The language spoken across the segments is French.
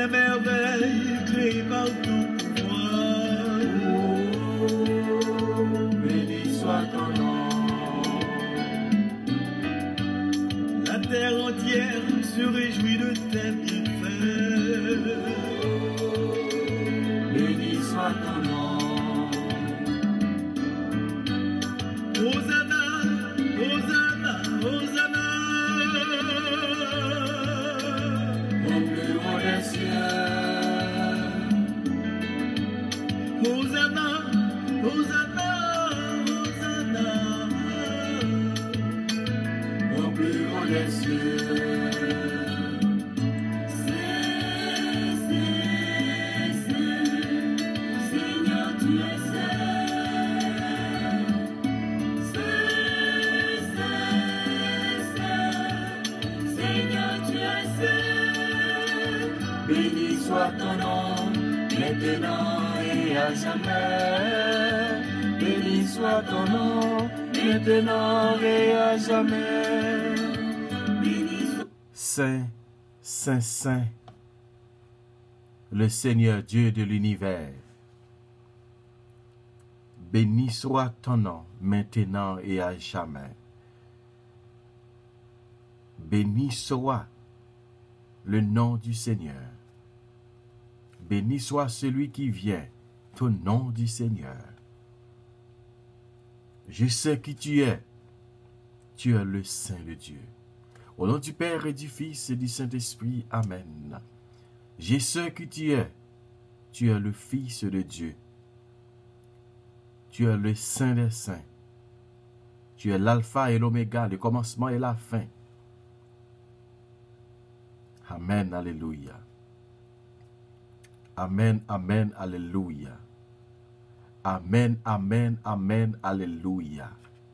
les merveilles créées par ton pouvoir. Béni soit ton nom. La terre entière se réjouit de tes bienfaits. Béni soit ton nom. Hosanna, Hosanna, Hosanna. Au plus haut des cieux. Hosanna, Hosanna, Hosanna. Au plus haut des cieux. Seigneur, tu es béni soit ton nom, maintenant et à jamais. Béni soit ton nom, maintenant et à jamais. Saint, Saint, Saint, le Seigneur Dieu de l'univers. Béni soit ton nom, maintenant et à jamais. Béni soit le nom du Seigneur. Béni soit celui qui vient, au nom du Seigneur. Je sais qui tu es le Saint de Dieu. Au nom du Père et du Fils et du Saint-Esprit, Amen. Je sais qui tu es le Fils de Dieu. Tu es le Saint des Saints. Tu es l'alpha et l'oméga, le commencement et la fin. Amen, alléluia. Amen, amen, alléluia. Amen, amen, amen, alléluia.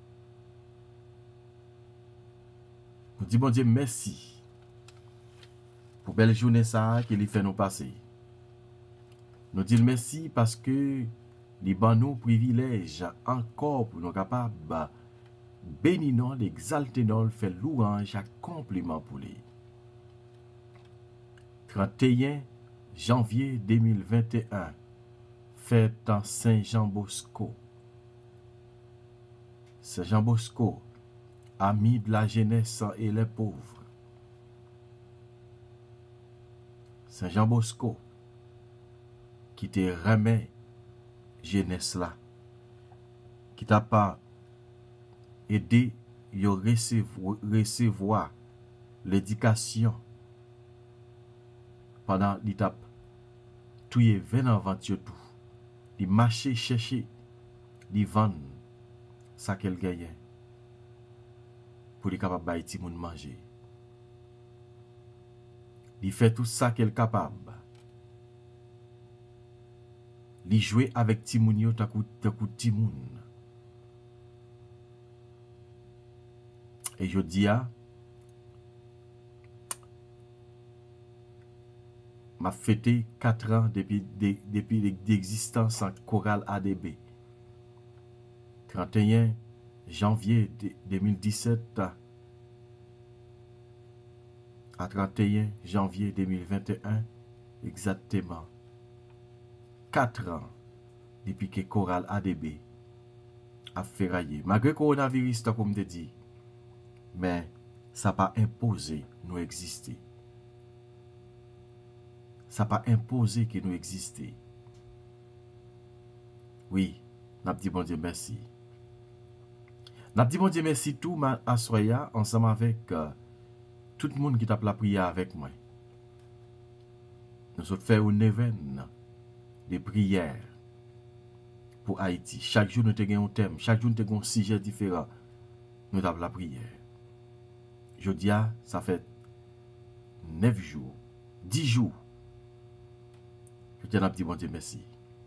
Nous disons, bon Dieu, merci pour belle journée ça qu'il fait nous passer. Nous disons merci parce que les nous privilèges encore pour nous capables bénir nous, l'exalter nous, faire louange, à compliment pour lui. 31 janvier 2021, fête en Saint-Jean-Bosco. Saint-Jean-Bosco, ami de la jeunesse et les pauvres. Saint-Jean-Bosco, qui te remet jeunesse là, qui t'a pas aidé à recevoir l'éducation pendant l'étape tout est 20 avant tout, il marcher chercher, il vendre ça qu'elle gagne pour être capable de bailler moun manger. Il fait tout ça qu'elle est capable. Il joue avec Timounio takou Timoun. Et je dis m'a fêté 4 ans depuis l'existence en chorale ADB. 31 janvier 2017 à 31 janvier 2021, exactement 4 ans depuis que chorale ADB a ferraillé. Malgré le coronavirus, comme je dis, mais ça n'a pas imposé nous exister. Ça n'a pas imposé que nous existions. Oui, n'a dit bon Dieu merci. N'a dit bon Dieu merci tout ma assoya ensemble avec tout le monde qui t'a la prière avec moi. Nous avons fait un événement de prière pour Haïti. Chaque jour nous avons un thème, chaque jour nous avons un sujet différent. Nous avons la prière. Je dis ça fait 9 jours, 10 jours. Je te dis bon Dieu merci.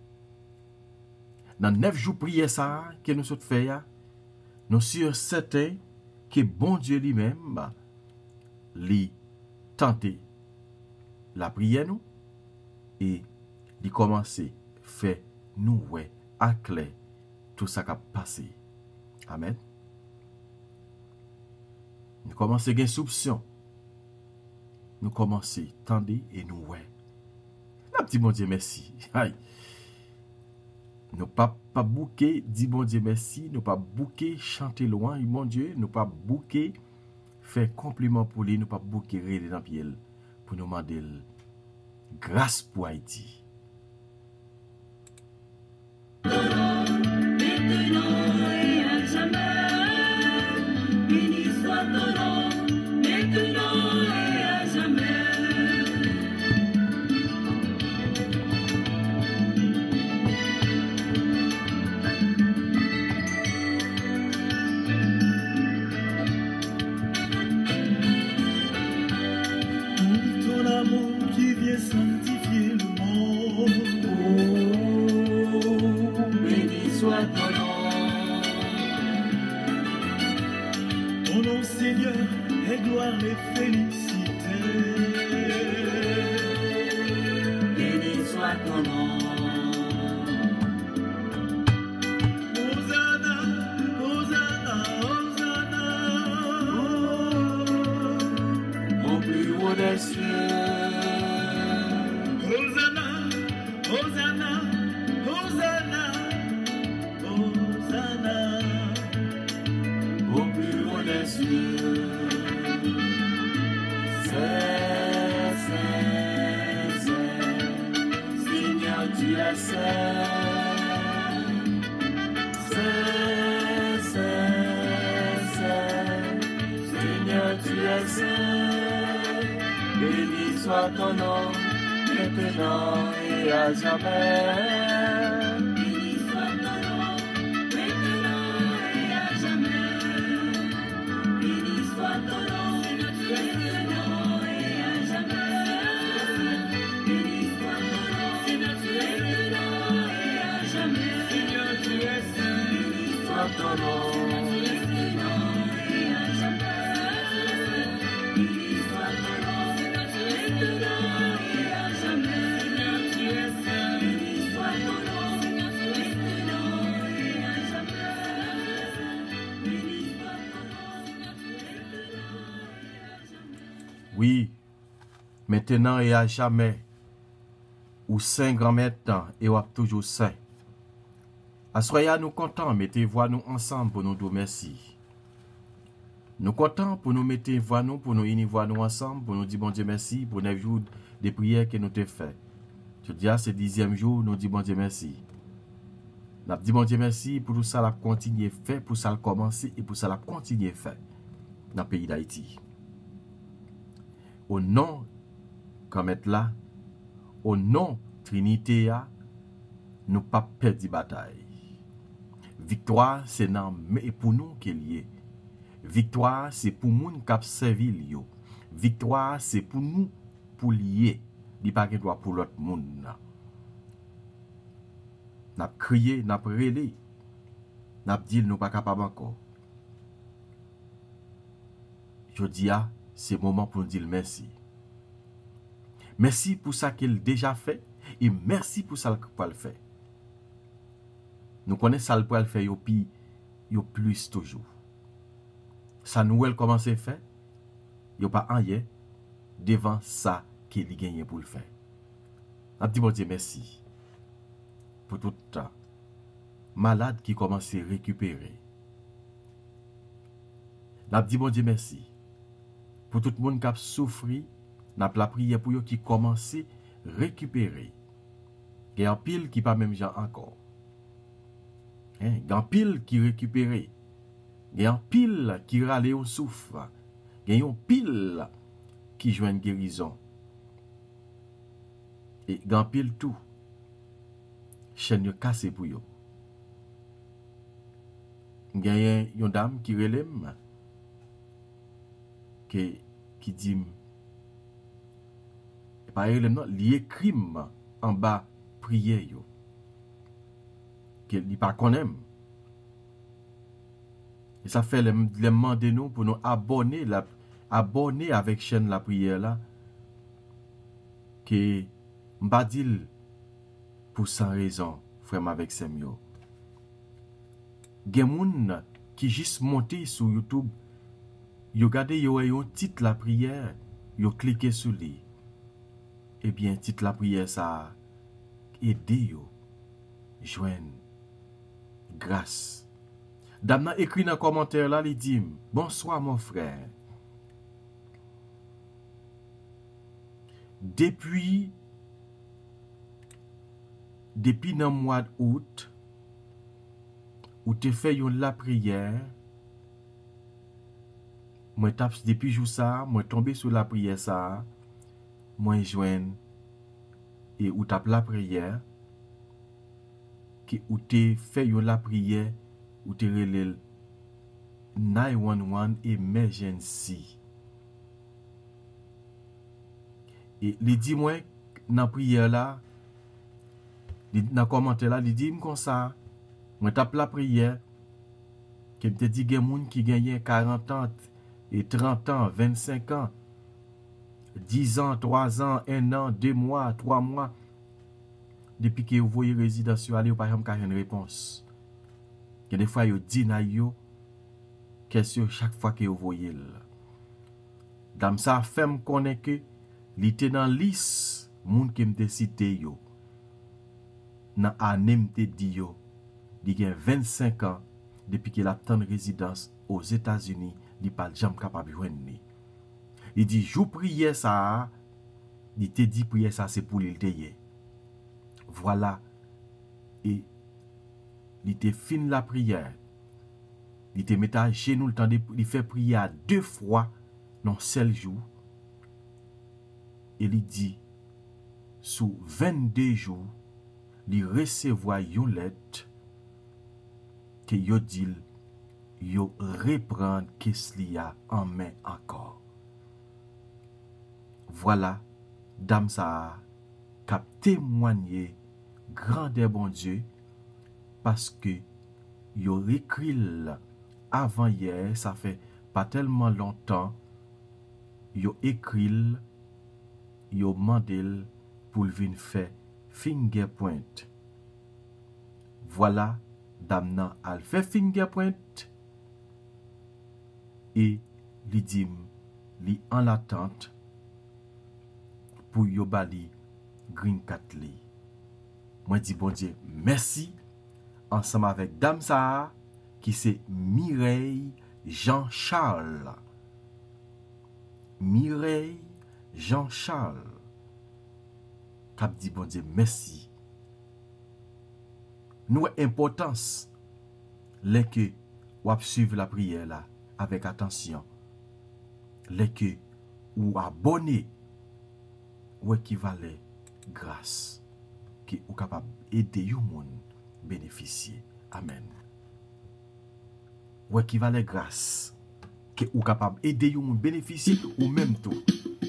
Dans 9 jours prière ça que nous avons fait, nous sommes certains que bon Dieu lui-même lui tenter la prière nous et lui commencer faire nous ouais à clair tout ça qui a passé. Amen. Nous commençons à avoir soupçon. Nous commençons à tendre et nous ouais Petit bon Dieu merci. Aïe. Nous pas bouquer, dit bon Dieu merci, nous pas bouquer, chanter loin, mon Dieu, nous pas bouquer, faire compliment pour lui, nous pas bouquer, rêver dans pied pour nous demander grâce pour Haïti. Ton amour qui vient sanctifier le monde. Oh, béni soit ton nom. Ton nom, Seigneur, est gloire et félicité. Béni soit ton nom. Hosanna, Hosanna, Hosanna. Au plus haut des cieux. Hosanna, Hosanna, Hosanna, Hosanna. Au plus haut des cieux. C'est, Seigneur, tu es saint. Seigneur, tu es saint. Béni soit ton nom, maintenant et à jamais. Béni soit ton nom, maintenant et à jamais. Béni soit ton nom, maintenant et à jamais. Béni soit ton nom, maintenant et à jamais. Seigneur, tu es saint. Béni soit ton nom, maintenant et à jamais. Béni soit ton nom, maintenant et à jamais. Seigneur, tu es saint. Béni soit ton nom, maintenant et à jamais. Béni soit ton nom, maintenant et à jamais. Oui, maintenant et à jamais, ou saint grand maître et ou toujours saint. Assoya nous contents, mettez voix nous ensemble pour nous dire merci. Nous contents pour nous mettre voix nous, pour nous unir voix nous ensemble, pour nous dire bon Dieu merci pour 9 jours de prières que nous t'ai fait. Je dis à ce 10e jour, nous dit bon Dieu merci. Nous dit bon Dieu merci pour tout ça la continuer fait, pour ça la commencer et pour ça la continuer fait dans le pays d'Haïti. Au nom, comme être là, au nom Trinité, nous pas perdre bataille. Victoire, c'est pour nous qu'il est. Victoire, c'est pour nous qui avons servi. Victoire, c'est pour nous pour lier. Il n'y a pas de droit pour l'autre monde. Nous avons crié, nous avons relé. Nous avons dit nous pas capables encore. Je dis, c'est le moment pour nous dire merci. Merci pour ça qu'il a déjà fait et merci pour ça qu'il peut le faire. Nous connaissons ça qu'il peut le faire et plus toujours. Ça nous a commencé à faire, il n'y a pas rien devant ça qu'il a gagné pour le faire. Un petit bon Dieu, merci pour tout le temps. Malade qui commence à récupérer. Un petit bon Dieu, merci pour tout le monde qui a souffert. N'a la prière pour eux qui commence à récupérer. Il y a un pile qui pas même gens encore. Il y a un pile qui récupère. Il y a un pile qui râle au souffle. Il y a un pile qui joue une guérison. Et il y a un pile tout. Chaîne cassé pour eux. Il y a une dame qui relève qui dit par exemple, lié crime en bas prière yo. Qu'il n'y pas qu'on aime. Et ça fait le demander nous pour nous abonner avec chaîne la prière là. Que m'badil pour sans raison, frère avec Semyo. Gen moun qui juste monté sur YouTube, yo gade yo un titre la prière, yo cliqué sur lui. eh bien, titre la prière ça, aider yo, joindre grâce. Dame nan écrit dans commentaire là, il dit, bonsoir mon frère. Depuis dans le mois d'août, où tu fais la prière, moi depuis jour ça, moi tombé sur la prière ça, moi joindre et où tape la prière, qui où tu fais la prière, où tu relèves 911 emergency. Et il dit moi dans la prière là, dans le commentaire là, il dit comme ça, moi tape la prière, que me dit qu'il y a des gens qui gagnent 40 ans, et 30 ans, 25 ans, 10 ans, 3 ans, 1 an, 2 mois, 3 mois, depuis que vous voyez résidence, vous allez par exemple avoir une réponse. Que des fois, vous dites à vous, question chaque fois que vous voyez. Dans ça, fait me connaître que il était dans la liste moun qui me cité yo. Dans l'année me dit yo, il a 25 ans depuis qu'il a tant de résidence aux États-Unis, il pas jamais capable de joindre. Il dit jou prière ça, il te dit prière ça c'est pour l'il. Voilà. Et il te fin la prière. Il te met à genoux le temps de il fait prière 2 fois dans seul jour. Et il dit sous 22 jours, il recevoir une lettre que yo dit yo reprendre qu'est-ce qu'il y a en main encore. Voilà, dame ça cap témoigner grandeur bon Dieu parce que yo écrit avant hier, ça fait pas tellement longtemps, yo écrit yo mandel pour venir faire fingerprint. Voilà, dame nan al fait fingerprint et li dit li en l'attente pour yo bali green card li. Moi dis bon Dieu merci ensemble avec dame ça qui c'est Mireille Jean-Charles. Mireille Jean-Charles. Cap dit bon Dieu merci. Nous importance les que ou suivre la prière là avec attention. Les que ou abonner ou équivalent grâce qui ou capable aider you moun bénéficier. Amen. Ou équivalent grâce qui ou capable aider you moun bénéficier ou même tout.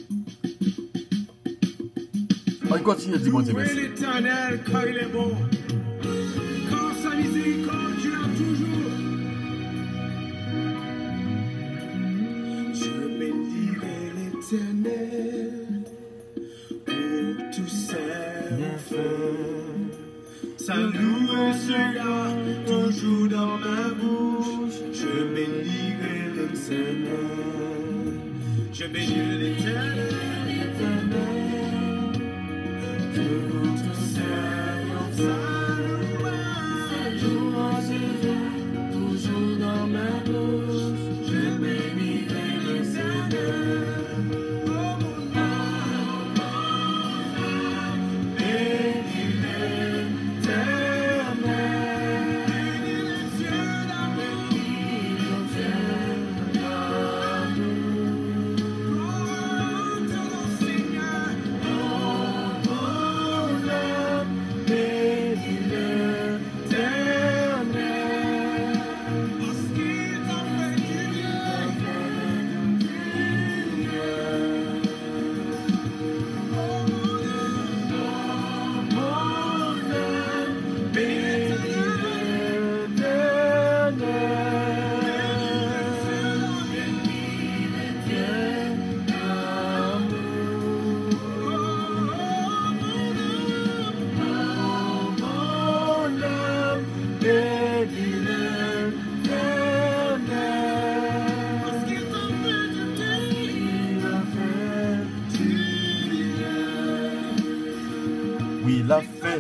On continue de dire bon Dieu merci. Louez l'Éternel car il est bon, car sa miséricorde dure toujours. Je bénirai l'Éternel pour tous ses bienfaits. Sa louange sera toujours dans ma bouche. Je bénirai l'Éternel. Je bénirai l'Éternel. Toujours dans ma bouche, je bénirai l'Éternel. Oui, il a fait.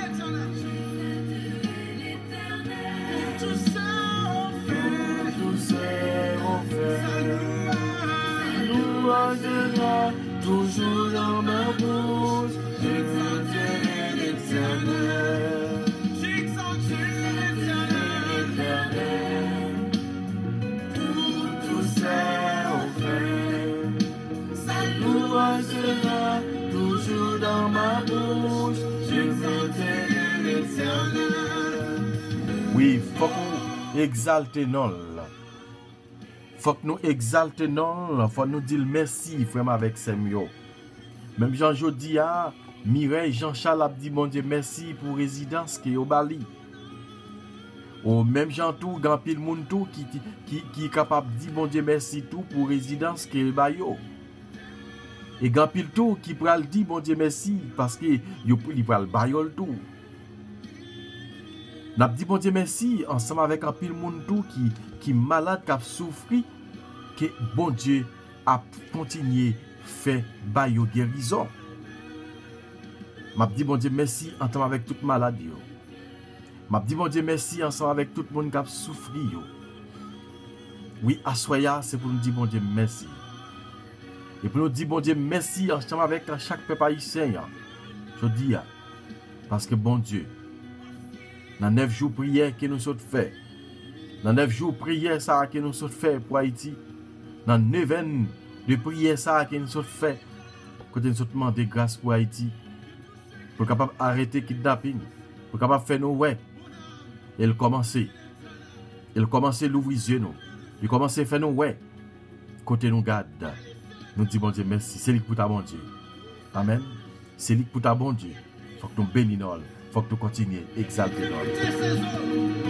Toujours dans ma bouche, je veux dire l'éternel. J'exalte l'éternel. Tout c'est offert. Sa louange sera toujours dans ma bouche, je veux dire l'éternel. Oui, faut qu'on exalte non. Faut que nous exaltons, faut nous dire merci, frère, avec Semyo. Même Jean Jodia, Mireille, Jean-Charles a dit, mon Dieu, merci pour résidence qui est au Bali. Ou même Jean tout, grand pile moun tout, qui est capable de dire, mon Dieu, merci tout pour résidence qui est au Bayo. Et grand pile tout, qui peut le dire, mon Dieu, merci, parce que il peut le Bayo tout. N'a dit, bon Dieu, merci, ensemble avec un pile moun tout, qui malade, qui a souffert, que bon Dieu a continué faire bayo guérison. M'a dit bon Dieu merci ensemble avec toute maladie. M'a dit bon Dieu merci ensemble avec tout le monde qui a souffert. Oui, assoya, c'est pour nous dire bon Dieu merci. Et pour nous dire bon Dieu merci ensemble avec chaque peuple haïtien. Je dis parce que bon Dieu, dans 9 jours prière que nous sommes fait. Dans 9 jours prière ça que nous sommes fait pour Haïti. Dans 9 ans de prière ça que nous sommes fait. Quand nous sommes demandé grâce pour Haïti. Pour capable arrêter le kidnapping. Pour capable faire nos ouais. Il commençait l'ouvrir les yeux nous. Il commençait à faire nos ouais. Côté nous garde. Nous disons bon Dieu merci. C'est lui pour ta bon Dieu. Amen. C'est lui pour ta bon Dieu. Faut que nous bénissons. Faut que nous continuions à exalter nous.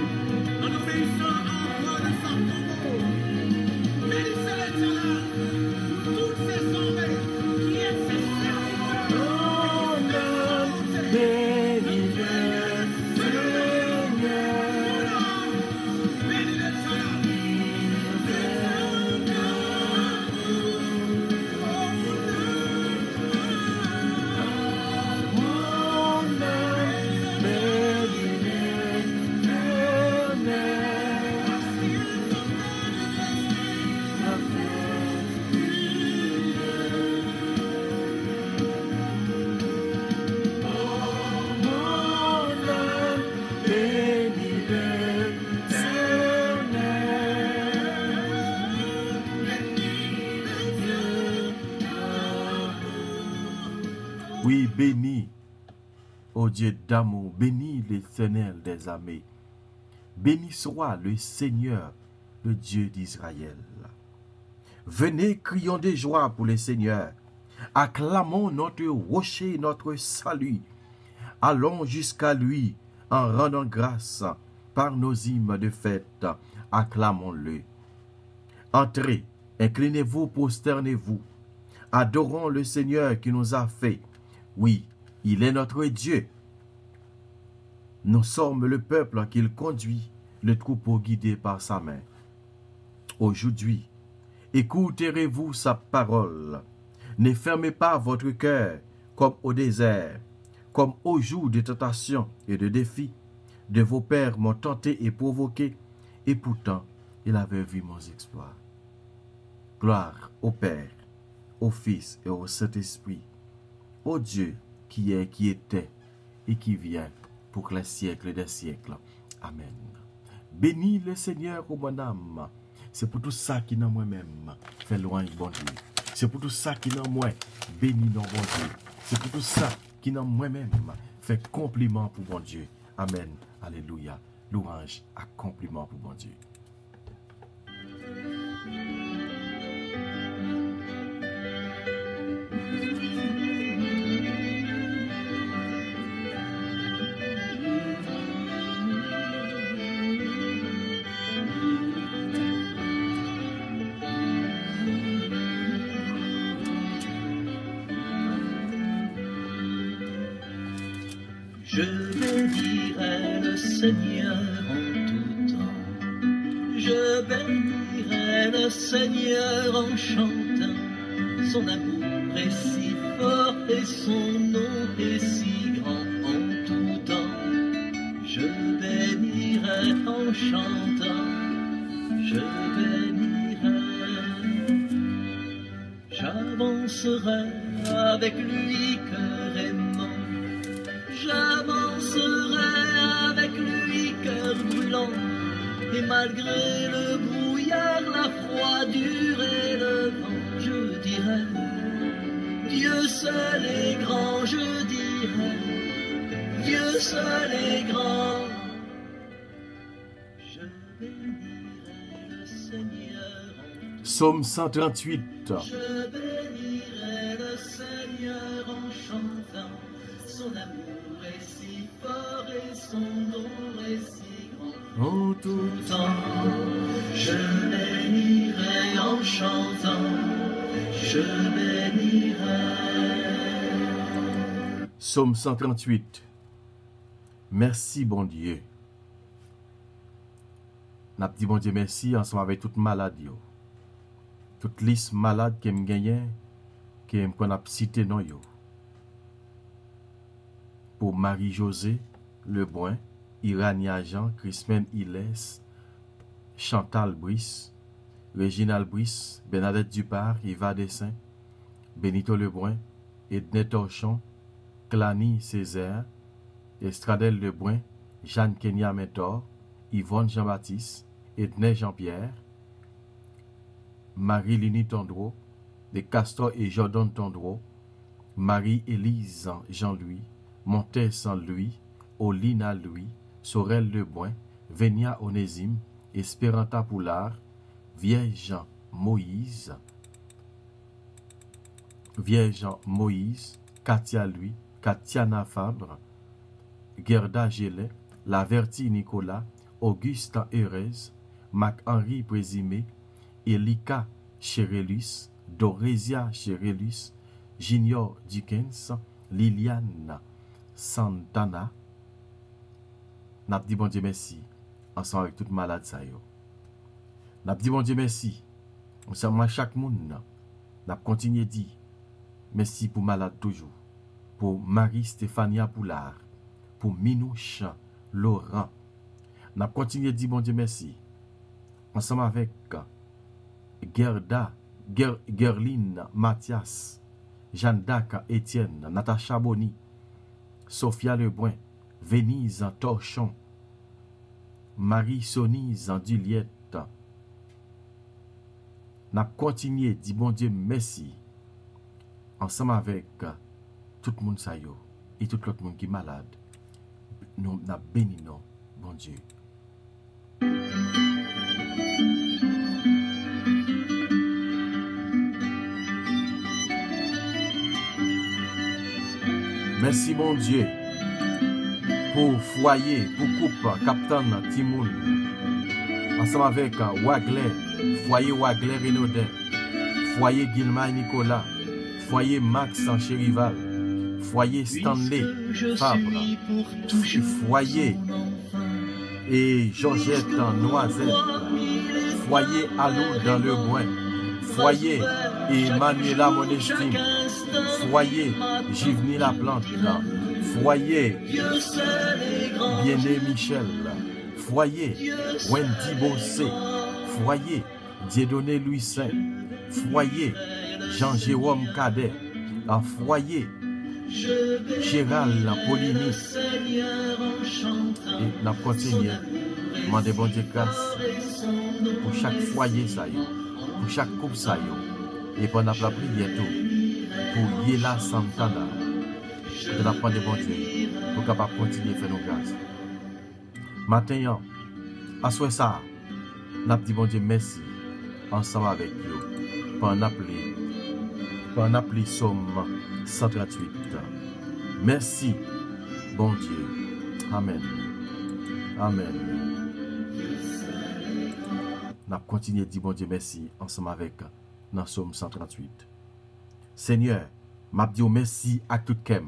Oui, béni, ô Dieu d'amour, béni l'Éternel des armées. Béni soit le Seigneur, le Dieu d'Israël. Venez, crions de joie pour le Seigneur. Acclamons notre rocher, notre salut. Allons jusqu'à lui en rendant grâce par nos hymnes de fête. Acclamons-le. Entrez, inclinez-vous, prosternez-vous. Adorons le Seigneur qui nous a fait. Oui, il est notre Dieu. Nous sommes le peuple qu'il conduit, le troupeau guidé par sa main. Aujourd'hui, écouterez-vous sa parole. Ne fermez pas votre cœur comme au désert, comme au jour de tentation et de défi. De vos pères m'ont tenté et provoqué, et pourtant, il avait vu mon exploit. Gloire au Père, au Fils et au Saint-Esprit, ô Dieu qui est, qui était et qui vient pour les siècles des siècles. Amen. Bénis le Seigneur, ô mon âme. C'est pour tout ça qui dans moi-même fait loin bon Dieu. C'est pour tout ça qui dans moi bénis non bon Dieu. C'est pour tout ça qui dans moi-même fait compliment pour bon Dieu. Amen. Alléluia. Louange à compliment pour bon Dieu. Je bénirai le Seigneur en tout temps. Je bénirai le Seigneur en chantant. Son amour est si fort et son nom est si grand. chantant, je bénirai. J'avancerai avec lui cœur aimant, j'avancerai avec lui cœur brûlant, et malgré le brouillard, la froidure et le vent, je dirai, Dieu seul est grand, je dirai, Dieu seul est grand. Je bénirai le Seigneur en Psaume 138. Je bénirai le Seigneur en chantant. Son amour est si fort et son nom est si grand. En tout Temps, je bénirai en chantant. Je bénirai. Psaume 138. Merci, bon Dieu. N'a dit bon Dieu merci ensemble avec toute maladie. Toute liste malade que me gagne, que me qu'on a cité non yo. Pour Marie-Josée Lebrun, Irania Jean, Christine Iles, Chantal Brice, Réginald Brice, Bernadette Dupart, Yva Dessin, Benito Lebrun, Ednet Torchon, Clany Césaire, Estradelle Lebrun, Jeanne Kenya Mentor, Yvonne Jean-Baptiste, Ednet Jean-Pierre, Marie-Lini Tondreau, de Castor et Jordan Tondreau, Marie-Élise Jean-Louis, Montès Louis, Olina Louis, Sorel Lebrun, Vénia Onésime, Espéranta Poulard, Vierge Moïse, Katia Louis, Katiana Fabre, Gerda Gélet, Laverty Nicolas, Augustin Erez, Mac-Henri Présimé, Elika Chérelus, Dorésia Chérelus, Junior Dickens, Liliane Santana. N'a dit bon Dieu merci, ensemble avec toute malade ça yo. N'a dit bon Dieu merci, ensemble chaque monde, n'a continué dire merci pour malade toujours, pour Marie-Stéphania Poulard, pour Minouche Laurent. N'a continué dire bon Dieu merci, ensemble avec Gerline Mathias, Jeanne d'Arc Étienne, Natacha Boni, Sophia Lebrun, Venise Torchon, Marie-Sonise Duliette. N'a continué, dit bon Dieu merci, ensemble avec tout le monde sa yo, et tout l'autre monde qui est malade. Nous n'a béni non, bon Dieu. Merci bon Dieu pour foyer, pour coupe, Captain Timoun, ensemble avec Wagler, foyer Wagler Renaudin, foyer Guilma Nicolas, foyer Max Chérival, foyer Stanley Fabre, foyer et Georgette Noisette, foyer Alou dans le Boin, foyer et Manuela Monestime, foyer Givni La Plante, foyer Bien-Aimé Michel, foyer Wendy Bossé, foyer Dieudonné Louis Saint, foyer Jean-Jérôme Cadet, foyer Gérald Paulini. Et nous continuons. Demandez bon Dieu grâce pour chaque foyer, ça y est, pour chaque couple, ça y est. Et pendant la prière, tout, pour Yela Santana, de la prendre bon Dieu, pour capable continuer à faire nos grâces. Maintenant, à ce ça, nous dit bon Dieu merci, ensemble avec vous, pour en appeler Somme 138. Merci, bon Dieu. Amen. Amen. Nous continuons à dire bon Dieu merci ensemble avec dans Somme 138. Seigneur, m'a dit merci à tout kem.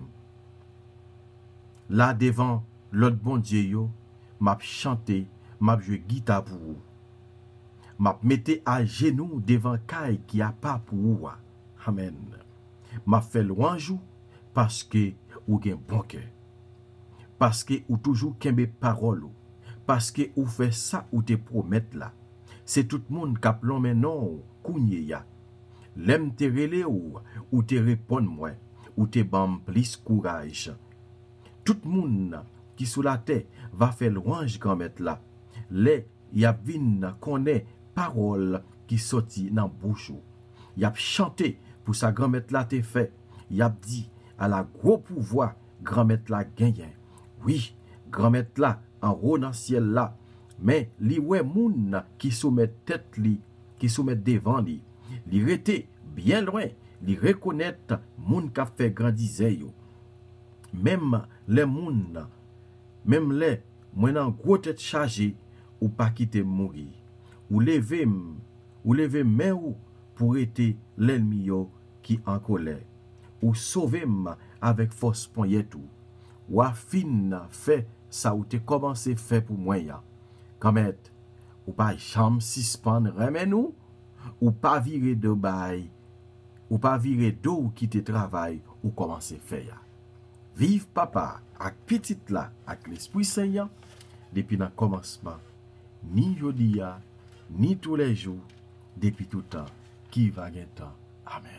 Là devant l'autre bon Dieu yo, m'a chanté, m'a joué guitare pour vous. M'a mette à genoux devant caille qui a pas pour vous. Amen. M'a fait louange parce que ou gen bon cœur. Parce que ou toujours kembe parole, parce que ou fait ça ou te promet là. C'est tout le monde qui a plomb non kounye ya. L'aime te relé ou te répond moi ou te bam plus courage. Tout le monde qui sous la terre va faire louange grand-mère là. Les y a vin connaît parole qui sorti dans bouche. Y a chanté pour sa grand-mère là te fait. Y a dit à la gros pouvoir grand-mère là gagné. Oui, grand-mère là en haut dans ciel là. Mais li wè moun qui soumet tête li, qui soumet devant li. Li rete bien loin, li reconnaître moun qui fait grandiser yo. Même les moun, même les moun en gros tête chargée ou pas quitter mourir. Ou lever main ou pour être l'ennemi yo qui en colère. Ou sauver avec force poignet tout. Ou afin fait ça ou te commencé faire pour moi ya. Kamet, ou pas chambre suspendre remen nous, ou pas virer de bail, ou pas virer d'eau ou quitter travail, ou commencer faire. Vive papa, ak petite là, ak l'Esprit Saint, depuis le commencement, ni jodi ya, ni tous les jours, depuis tout temps, qui va gagner temps. Amen.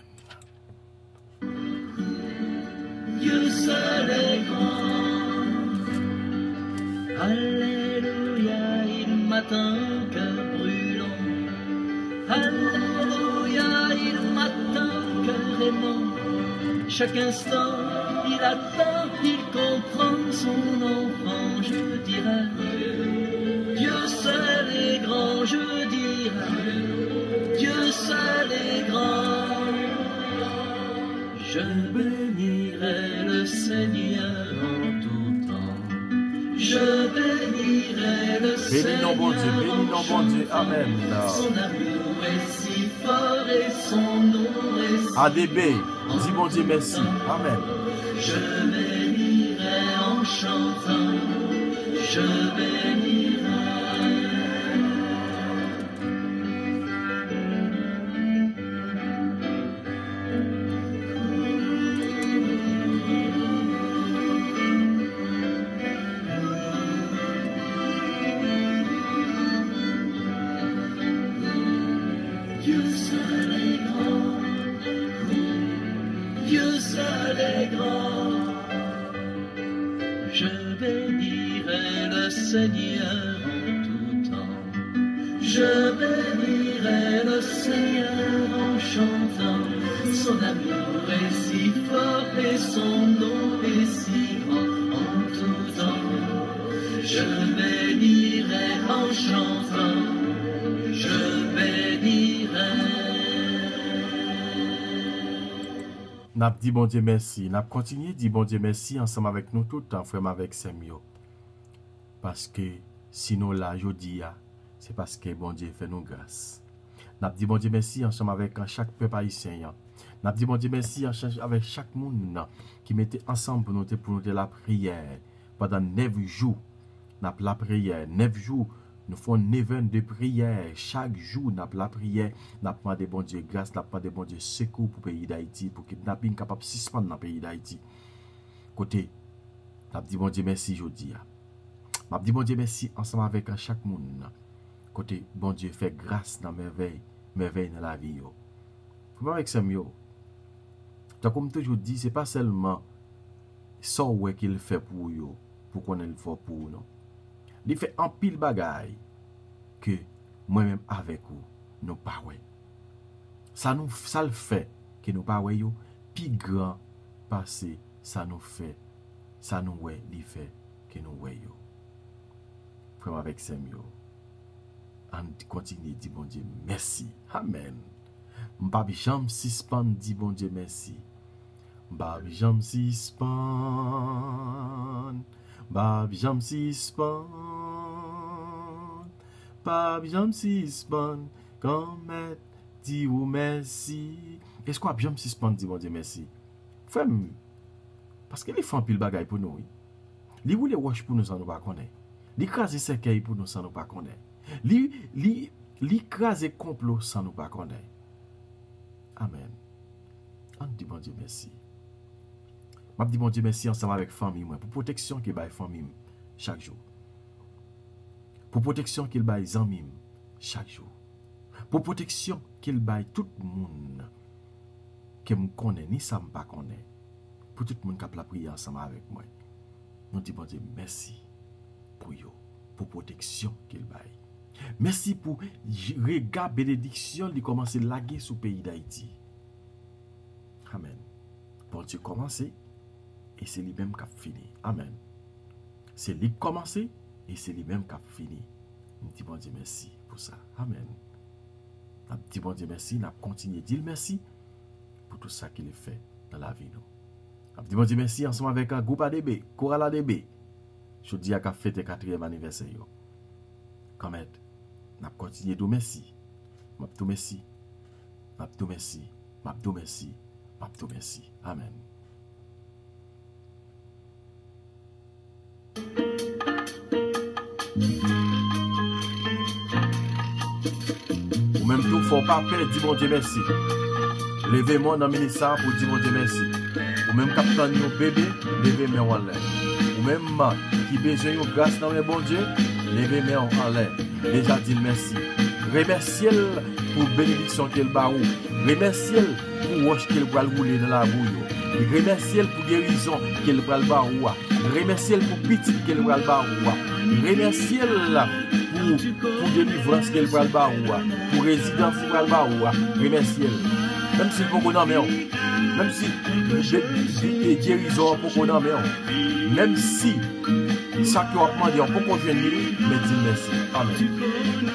Dieu seul est grand. Alléluia, il m'attend cœur brûlant. Alléluia, il m'attend cœur aimant. Chaque instant, il attend, il comprend son enfant. Je dirai, Dieu seul est grand. Je dirai, Dieu seul est grand. Je bénirai le Seigneur en tout temps. Je bénirai le Seigneur Bénis non bon Dieu, Amen. Son amour est si fort et son nom est si ADB, dis bon Dieu merci. Amen. Je bénirai en chantant. Je bénirai. Dieu seul est grand, Dieu seul est grand. Je bénirai le Seigneur en tout temps. Je bénirai le Seigneur en chantant. Son amour est si fort et son nom est si grand en tout temps. Je bénirai en chantant. Je N'a dit bon Dieu merci. N'a continué dit bon Dieu merci ensemble avec nous tout le temps, frère avec Samuel. Parce que sinon là, jodi a, c'est parce que bon Dieu fait nous grâce. N'a dit bon Dieu merci ensemble avec chaque peuple haïtien. N'a dit bon Dieu merci avec chaque monde qui mettait ensemble pour nous la prière pendant 9 jours. N'a la prière 9 jours. Nous faisons 9 heures de prière. Chaque jour, nous avons la prière. Nous avons demandé bon Dieu grâce, nous avons demandé bon Dieu secours pour le pays d'Haïti, pour que le kidnapping capable de suspendre dans le pays d'Haïti. Côté, nous avons dit bon Dieu merci aujourd'hui. Nous avons dit bon Dieu merci ensemble avec chaque monde. Côté, bon Dieu fait grâce dans merveille dans la vie. Pour avec Samuel, comme toujours dit, ce n'est pas seulement ça qu'il fait pour vous, pour qu'on ait le fort pour nous. Il fait un pile bagaille que moi-même avec vous, nous pas ouais. Ça le fait que nous pas ouais yo, plus grand passé, ça nous fait, ça nous ouais, il fait que nous ouais yo. Frère avec Samuel, on continue dit bon Dieu merci, amen. M'pa jamais suspend dit bon Dieu merci. M'pa jamais suspend. Bab jam suspend. Bab jam suspend. Comme dit ou merci. Est-ce qu'on a jam suspend dit bon Dieu merci? Femme, parce que les font pile bagaille pour nous. Li roule wash pour nous sans nous pas connaître. Li crase cercueil pour nous sans nous pas connaître. Li crase complot sans nous pas connaître. Amen. On dit bon Dieu merci. Je dis bon Dieu merci ensemble avec famille pour protection que bail famille chaque jour. Pour protection qu'il baille zanmim chaque jour. Pour protection qu'il baille tout le monde que me connaît ni ça me pas connaît. Pour tout le monde qui a la prière ensemble avec moi. Nous disons bon Dieu merci pour yo, pour protection qu'il baille. Merci pour regard bénédiction qui commence à laguer sur le pays d'Haïti. Amen. Bon Dieu commencé et c'est lui-même qui a fini. Amen. C'est lui qui a commencé et c'est lui-même qui a fini. Nous disons bon Dieu merci pour ça. Amen. Nous disons bon Dieu merci, nous continuons à dire merci pour tout ça qu'il a fait dans la vie. Nous disons bon Dieu merci ensemble avec un groupe ADB, Choral ADB. Je dis à qu'a fêté 4e anniversaire. Quand même, nous continuons à dire merci. M'abdou merci. M'abdou merci. M'abdou merci. M'abdou merci. Amen. Ou même tout, faut pas perdre, dis bon Dieu merci. Levez-moi dans le ministère pour dire bon Dieu merci. Ou même capitaine nos bébés, levez-moi en l'air. Ou même qui besoin de grâce dans mes bon Dieu, levez-moi en l'air. Déjà dit merci. Remerciez-le pour bénédiction qu'il ba ou. Remerciez-le pour roche qu'il va rouler dans la bouille. Remerciez-le pour guérison qu'il va ba ou. Remerciez-le pour petit qu'il va ba ou. Remerciez-le pour délivrance qu'il va ba ou. Pour résidence qu'il va ba ou. Remerciez-le. Même si vous connaissez, même si guérison pour connaître, même si ça qui a demandé pour qu'on vienne, mais dis merci. Amen.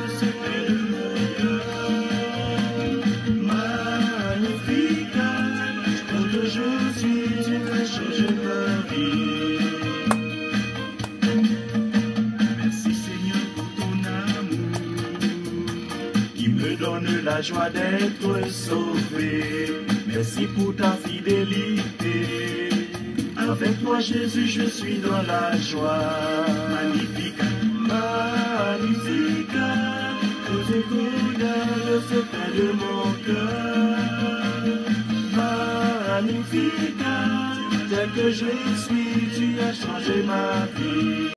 La joie d'être sauvé, merci pour ta fidélité. Avec toi Jésus, je suis dans la joie. Magnifique, magnifique, tout est dans le secret de mon cœur. Magnifique, tel que je suis, tu as changé ma vie.